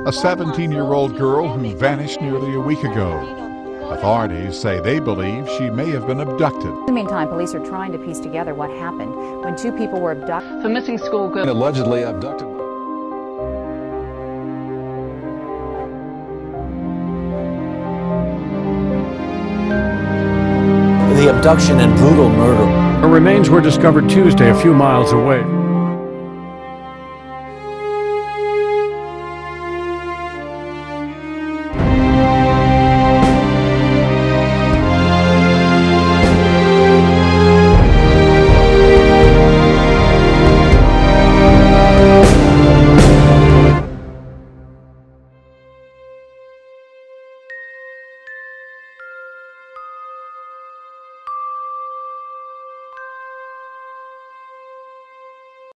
a 17-year-old girl who vanished nearly a week ago. Authorities say they believe she may have been abducted. In the meantime, police are trying to piece together what happened when two people were abducted. The missing schoolgirl allegedly abducted. The abduction and brutal murder. Her remains were discovered Tuesday a few miles away.